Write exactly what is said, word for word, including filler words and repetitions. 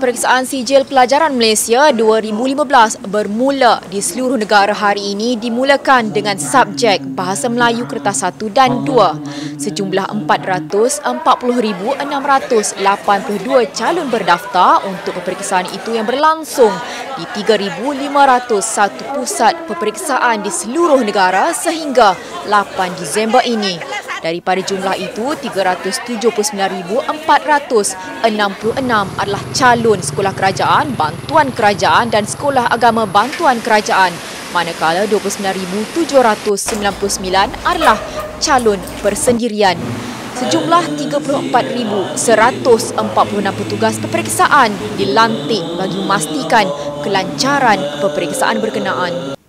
peperiksaan sijil pelajaran Malaysia dua ribu lima belas bermula di seluruh negara hari ini dimulakan dengan subjek Bahasa Melayu Kertas satu dan dua. Sejumlah empat ratus empat puluh ribu enam ratus lapan puluh dua calon berdaftar untuk peperiksaan itu yang berlangsung di tiga ribu lima ratus satu pusat peperiksaan di seluruh negara sehingga lapan Disember ini. Daripada jumlah itu, tiga ratus tujuh puluh sembilan ribu empat ratus enam puluh enam adalah calon sekolah kerajaan, bantuan kerajaan dan sekolah agama bantuan kerajaan, manakala dua puluh sembilan ribu tujuh ratus sembilan puluh sembilan adalah calon persendirian. Sejumlah tiga puluh empat ribu seratus empat puluh enam petugas peperiksaan dilantik bagi memastikan kelancaran peperiksaan berkenaan.